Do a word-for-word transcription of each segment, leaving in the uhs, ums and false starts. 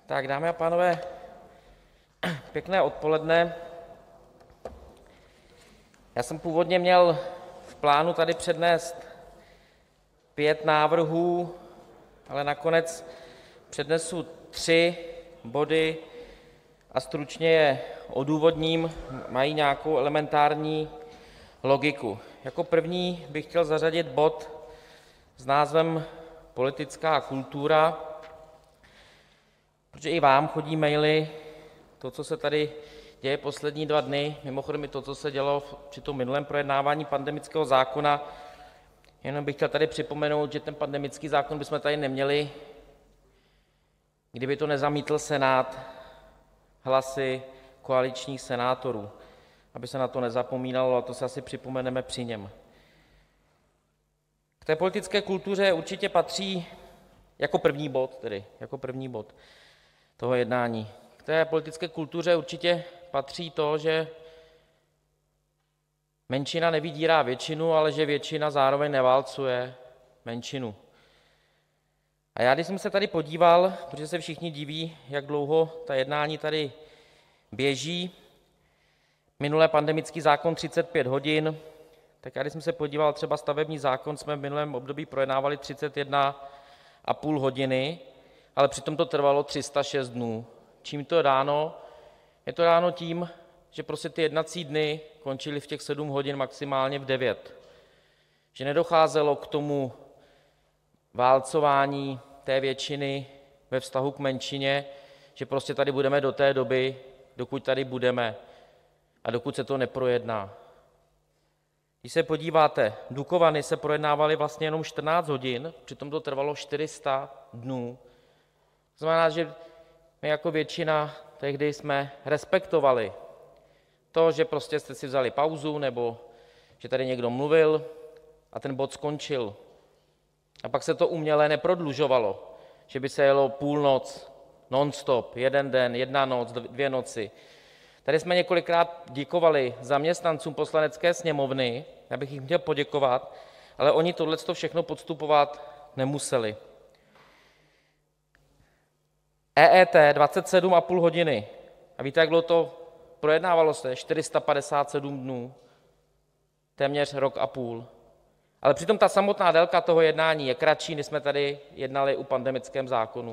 Tak, dámy a pánové, pěkné odpoledne. Já jsem původně měl v plánu tady přednést pět návrhů, ale nakonec přednesu tři body a stručně je odůvodním, mají nějakou elementární logiku. Jako první bych chtěl zařadit bod s názvem Politická kultura, protože i vám chodí maily, to, co se tady děje poslední dva dny, mimochodem i to, co se dělo při tom minulém projednávání pandemického zákona. Jenom bych chtěl tady připomenout, že ten pandemický zákon bychom tady neměli, kdyby to nezamítl Senát hlasy koaličních senátorů, aby se na to nezapomínalo, a to si asi připomeneme při něm. K té politické kultuře určitě patří jako první bod, tedy jako první bod toho jednání. K té politické kultuře určitě patří to, že menšina nevydírá většinu, ale že většina zároveň neválcuje menšinu. A já, když jsem se tady podíval, protože se všichni diví, jak dlouho ta jednání tady běží, minulé pandemický zákon třicet pět hodin, tak já, když jsem se podíval, třeba stavební zákon jsme v minulém období projednávali třicet jedna a půl hodiny, ale přitom to trvalo tři sta šest dnů. Čím to je dáno? Je to dáno tím, že prostě ty jednací dny končily v těch sedm hodin, maximálně v devět. Že nedocházelo k tomu válcování té většiny ve vztahu k menšině, že prostě tady budeme do té doby, dokud tady budeme a dokud se to neprojedná. Když se podíváte, Dukovany se projednávaly vlastně jenom čtrnáct hodin, přitom to trvalo čtyři sta dnů. To znamená, že my jako většina tehdy jsme respektovali to, že prostě jste si vzali pauzu nebo že tady někdo mluvil a ten bod skončil. A pak se to uměle neprodlužovalo, že by se jelo půlnoc, non-stop, jeden den, jedna noc, dvě noci. Tady jsme několikrát děkovali zaměstnancům Poslanecké sněmovny, já bych jim chtěl poděkovat, ale oni tohleto všechno podstupovat nemuseli. E E T dvacet sedm a půl hodiny. A víte, jak dlouho to projednávalo se? čtyři sta padesát sedm dnů. Téměř rok a půl. Ale přitom ta samotná délka toho jednání je kratší, než jsme tady jednali u pandemickém zákonu.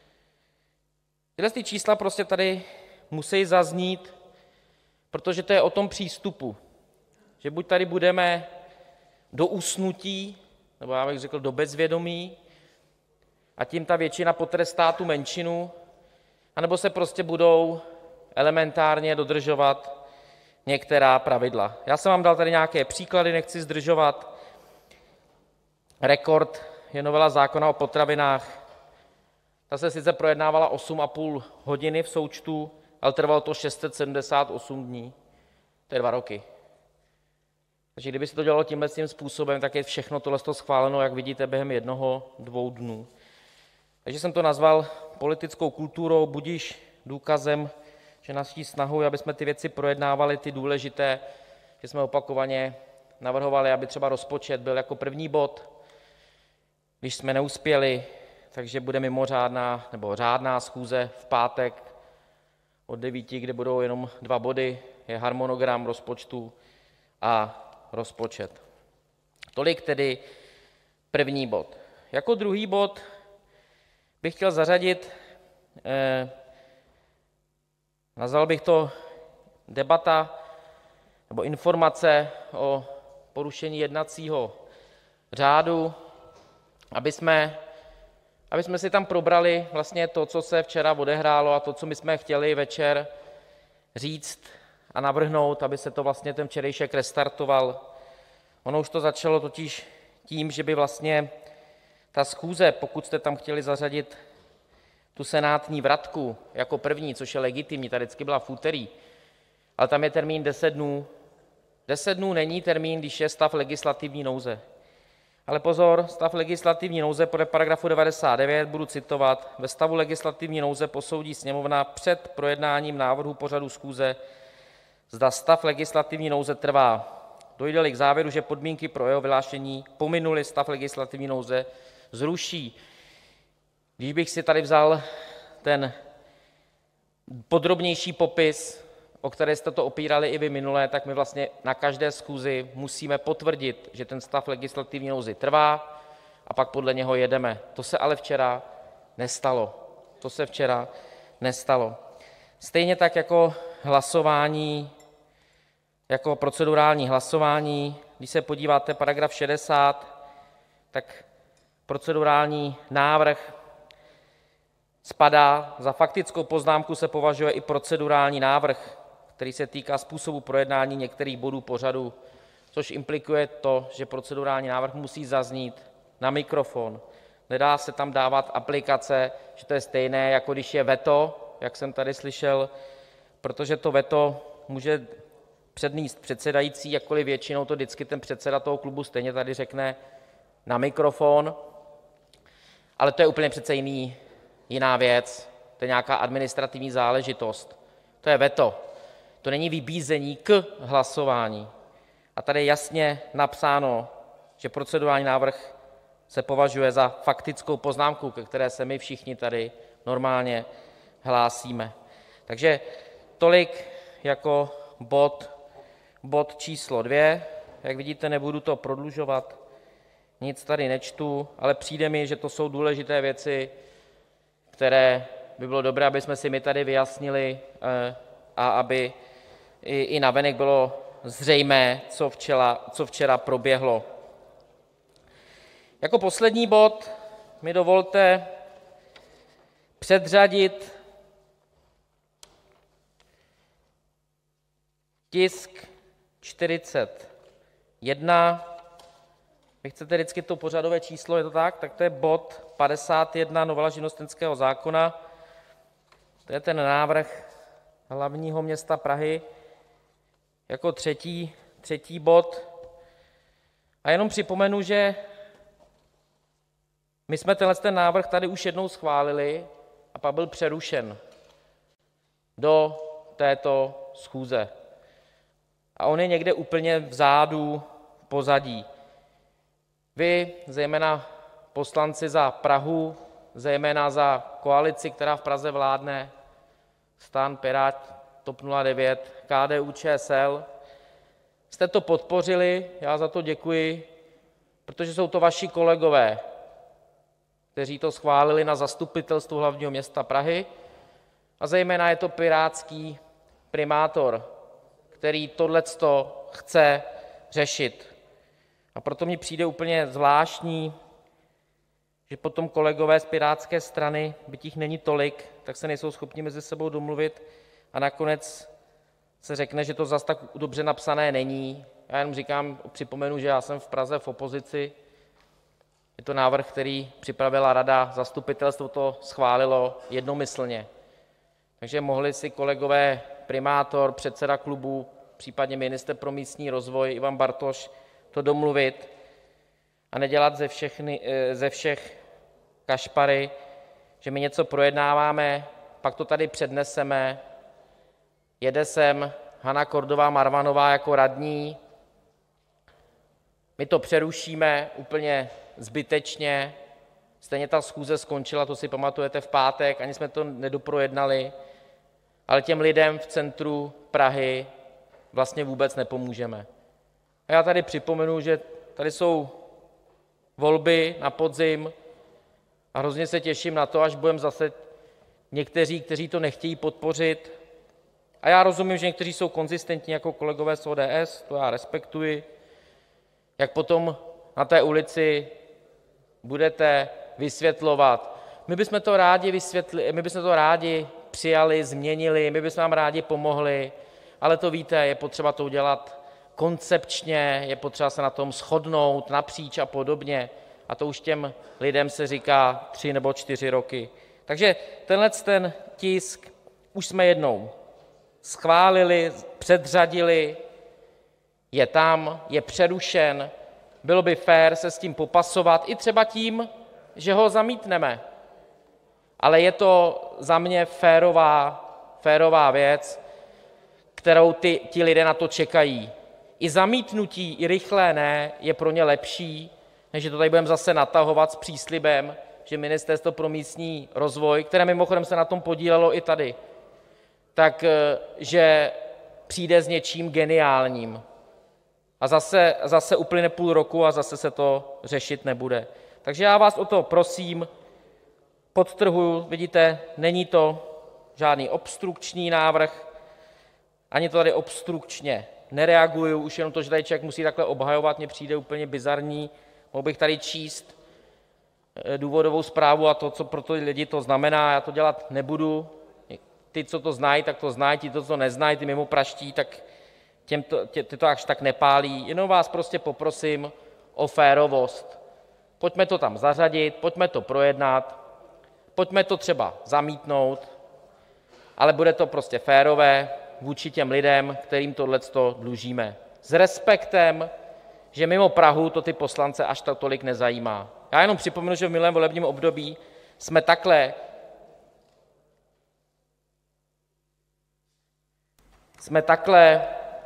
Tyhle ty čísla prostě tady musí zaznít, protože to je o tom přístupu. Že buď tady budeme do usnutí, nebo já bych řekl do bezvědomí, a tím ta většina potrestá tu menšinu, anebo se prostě budou elementárně dodržovat některá pravidla. Já jsem vám dal tady nějaké příklady, nechci zdržovat. Rekord je novela zákona o potravinách. Ta se sice projednávala osm a půl hodiny v součtu, ale trvalo to šest set sedmdesát osm dní. To je dva roky. Takže kdyby se to dělalo tímhle tím způsobem, tak je všechno tohle schváleno, jak vidíte, během jednoho, dvou dnů. Takže jsem to nazval politickou kulturou, budiž důkazem, že naší snahou, aby jsme ty věci projednávali, ty důležité, že jsme opakovaně navrhovali, aby třeba rozpočet byl jako první bod, když jsme neuspěli, takže bude mimořádná nebo řádná schůze v pátek od devíti, kde budou jenom dva body, je harmonogram rozpočtu a rozpočet. Tolik tedy první bod. Jako druhý bod bych chtěl zařadit, eh, nazval bych to debata nebo informace o porušení jednacího řádu, aby jsme, aby jsme si tam probrali vlastně to, co se včera odehrálo, a to, co my jsme chtěli večer říct a navrhnout, aby se to vlastně ten včerejšek restartoval. Ono už to začalo totiž tím, že by vlastně ta schůze, pokud jste tam chtěli zařadit tu senátní vratku jako první, což je legitimní, ta vždycky byla v úterý, ale tam je termín deset dnů. deset dnů není termín, když je stav legislativní nouze. Ale pozor, stav legislativní nouze podle paragrafu devadesát devět, budu citovat: ve stavu legislativní nouze posoudí sněmovna před projednáním návrhu pořadu schůze, zda stav legislativní nouze trvá. Dojde-li k závěru, že podmínky pro jeho vyhlášení pominuly, stav legislativní nouze zruší. Když bych si tady vzal ten podrobnější popis, o které jste to opírali i vy minule, tak my vlastně na každé schůzi musíme potvrdit, že ten stav legislativní nouze trvá, a pak podle něho jedeme. To se ale včera nestalo. To se včera nestalo. Stejně tak jako hlasování, jako procedurální hlasování, když se podíváte paragraf šedesát, tak procedurální návrh spadá, za faktickou poznámku se považuje i procedurální návrh, který se týká způsobu projednání některých bodů pořadu, což implikuje to, že procedurální návrh musí zaznít na mikrofon. Nedá se tam dávat aplikace, že to je stejné, jako když je veto, jak jsem tady slyšel, protože to veto může přednést předsedající, jakkoliv většinou to vždycky ten předseda toho klubu stejně tady řekne na mikrofon, ale to je úplně přece jiný, jiná věc, to je nějaká administrativní záležitost. To je veto, to není vybízení k hlasování. A tady je jasně napsáno, že procedurální návrh se považuje za faktickou poznámku, ke které se my všichni tady normálně hlásíme. Takže tolik jako bod, bod číslo dvě. Jak vidíte, nebudu to prodlužovat, nic tady nečtu, ale přijde mi, že to jsou důležité věci, které by bylo dobré, aby jsme si my tady vyjasnili a aby i, i navenek bylo zřejmé, co včera, co včera proběhlo. Jako poslední bod mi dovolte předřadit tisk čtyřicet jedna. Vy chcete vždycky to pořadové číslo, je to tak? Tak to je bod padesát jedna, novela živnostenského zákona. To je ten návrh hlavního města Prahy jako třetí, třetí bod. A jenom připomenu, že my jsme tenhle ten návrh tady už jednou schválili a pak byl přerušen do této schůze. A on je někde úplně vzadu, v pozadí. Vy, zejména poslanci za Prahu, zejména za koalici, která v Praze vládne, STAN, Piráti, TOP nula devět, K D U Č S L, jste to podpořili, já za to děkuji, protože jsou to vaši kolegové, kteří to schválili na zastupitelstvu hlavního města Prahy, a zejména je to pirátský primátor, který tohleto chce řešit. A proto mi přijde úplně zvláštní, že potom kolegové z Pirátské strany, byť jich není tolik, tak se nejsou schopni mezi sebou domluvit a nakonec se řekne, že to zas tak dobře napsané není. Já jenom říkám, připomenu, že já jsem v Praze v opozici. Je to návrh, který připravila rada, zastupitelstvo to schválilo jednomyslně. Takže mohli si kolegové primátor, předseda klubu, případně ministr pro místní rozvoj Ivan Bartoš to domluvit a nedělat ze, všechny, ze všech kašpary, že my něco projednáváme, pak to tady předneseme, jede sem Hana Kordová Marvanová jako radní, my to přerušíme úplně zbytečně, stejně ta schůze skončila, to si pamatujete, v pátek, ani jsme to nedoprojednali, ale těm lidem v centru Prahy vlastně vůbec nepomůžeme. A já tady připomenu, že tady jsou volby na podzim a hrozně se těším na to, až budeme zase někteří, kteří to nechtějí podpořit. A já rozumím, že někteří jsou konzistentní jako kolegové z O D S, to já respektuji, jak potom na té ulici budete vysvětlovat. My bychom to rádi vysvětli, my bychom to rádi přijali, změnili, my bychom vám rádi pomohli, ale to víte, je potřeba to udělat koncepčně, je potřeba se na tom shodnout napříč a podobně. A to už těm lidem se říká tři nebo čtyři roky. Takže tenhle ten tisk už jsme jednou schválili, předřadili, je tam, je přerušen. Bylo by fér se s tím popasovat i třeba tím, že ho zamítneme. Ale je to za mě férová, férová věc, kterou ty, ti lidé na to čekají. I zamítnutí, i rychlé ne, je pro ně lepší, než že to tady budeme zase natahovat s příslibem, že Ministerstvo pro místní rozvoj, které mimochodem se na tom podílelo i tady, tak že přijde s něčím geniálním. A zase, zase uplyne půl roku a zase se to řešit nebude. Takže já vás o to prosím, podtrhuji, vidíte, není to žádný obstrukční návrh, ani to tady obstrukčně nereaguju, už jenom to, že tady člověk musí takhle obhajovat, mně přijde úplně bizarní. Mohl bych tady číst důvodovou zprávu a to, co pro ty lidi to znamená, já to dělat nebudu. Ty, co to znají, tak to znají, ti, co to neznají, ty mimo praští, tak těm to, tě, ty to až tak nepálí. Jenom vás prostě poprosím o férovost. Pojďme to tam zařadit, pojďme to projednat, pojďme to třeba zamítnout, ale bude to prostě férové vůči těm lidem, kterým tohleto dlužíme. S respektem, že mimo Prahu to ty poslance až tak tolik nezajímá. Já jenom připomenu, že v minulém volebním období jsme takhle jsme takhle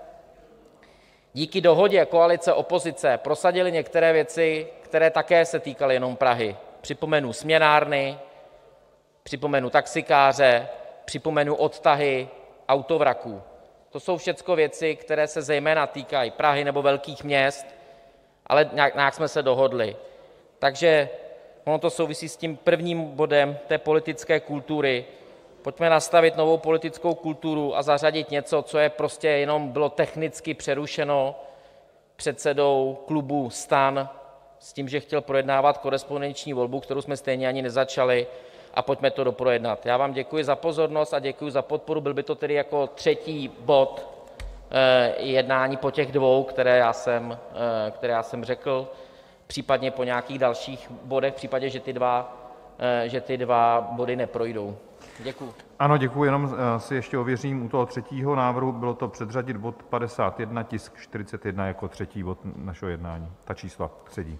díky dohodě koalice opozice prosadili některé věci, které také se týkaly jenom Prahy. Připomenu směnárny, připomenu taxikáře, připomenu odtahy autovraků. To jsou všecko věci, které se zejména týkají Prahy nebo velkých měst, ale nějak, nějak jsme se dohodli. Takže ono to souvisí s tím prvním bodem té politické kultury. Pojďme nastavit novou politickou kulturu a zařadit něco, co je prostě jenom bylo technicky přerušeno předsedou klubu STAN s tím, že chtěl projednávat korespondenční volbu, kterou jsme stejně ani nezačali, a pojďme to doprojednat. Já vám děkuji za pozornost a děkuji za podporu. Byl by to tedy jako třetí bod eh, jednání po těch dvou, které já jsem, eh, které já jsem řekl, případně po nějakých dalších bodech, v případě, že ty dva, eh, že ty dva body neprojdou. Děkuji. Ano, děkuji, jenom si ještě ověřím u toho třetího návrhu, bylo to předřadit bod padesát jedna, tisk čtyřicet jedna jako třetí bod našeho jednání. Ta čísla sedí.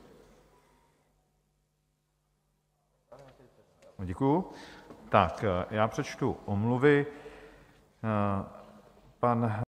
Děkuji. Tak, já přečtu omluvy. Pan